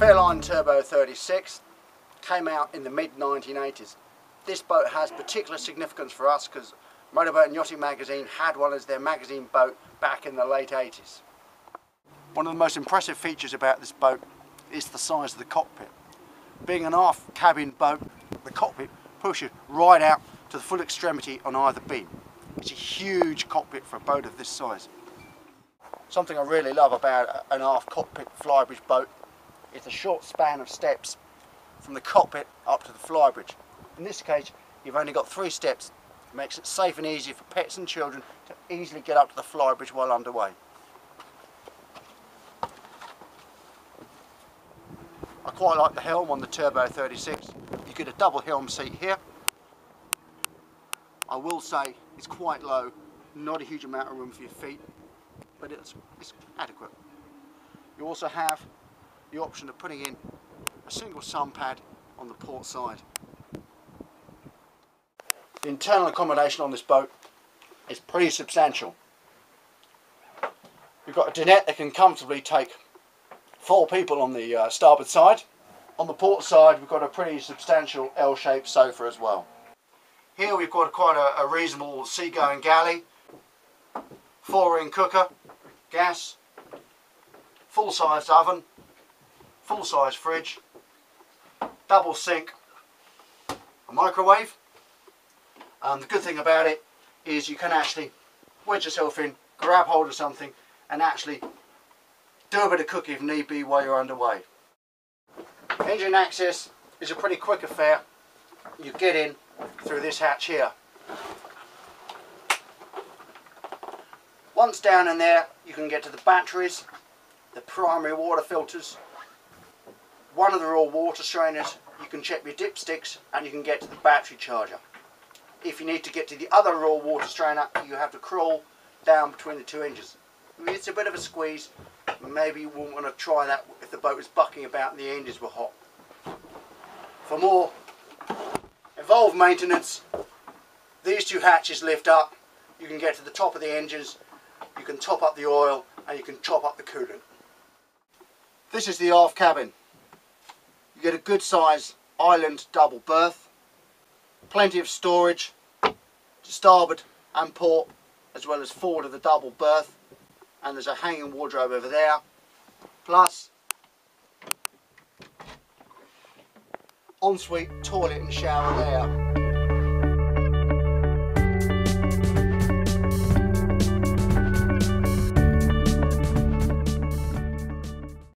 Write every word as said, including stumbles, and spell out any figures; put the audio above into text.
Fairline Turbo thirty-six came out in the mid nineteen eighties. This boat has particular significance for us because Motorboat and Yachting magazine had one as their magazine boat back in the late eighties. One of the most impressive features about this boat is the size of the cockpit. Being an aft cabin boat, the cockpit pushes right out to the full extremity on either beam. It's a huge cockpit for a boat of this size. Something I really love about an aft cockpit flybridge boat is the short span of steps from the cockpit up to the flybridge. In this case, you've only got three steps. It makes it safe and easy for pets and children to easily get up to the flybridge while underway. I quite like the helm on the Turbo thirty-six. You get a double helm seat here. I will say it's quite low, not a huge amount of room for your feet, but it's, it's adequate. You also have the option of putting in a single sun pad on the port side. The internal accommodation on this boat is pretty substantial. We've got a dinette that can comfortably take four people on the uh, starboard side. On the port side we've got a pretty substantial L-shaped sofa as well. Here we've got quite a, a reasonable seagoing galley, four ring cooker, gas, full-sized oven, full-size fridge, double sink, a microwave. Um, the good thing about it is you can actually wedge yourself in, grab hold of something and actually do a bit of cooking if need be while you're underway. Engine access is a pretty quick affair. You get in through this hatch here. Once down in there you can get to the batteries, the primary water filters, one of the raw water strainers, you can check your dipsticks and you can get to the battery charger. If you need to get to the other raw water strainer you have to crawl down between the two engines. It's a bit of a squeeze, maybe you wouldn't want to try that if the boat was bucking about and the engines were hot. For more involved maintenance, these two hatches lift up, you can get to the top of the engines, you can top up the oil and you can top up the coolant. This is the aft cabin. You get a good size island double berth, plenty of storage to starboard and port as well as forward of the double berth, and there's a hanging wardrobe over there, plus ensuite toilet and shower there.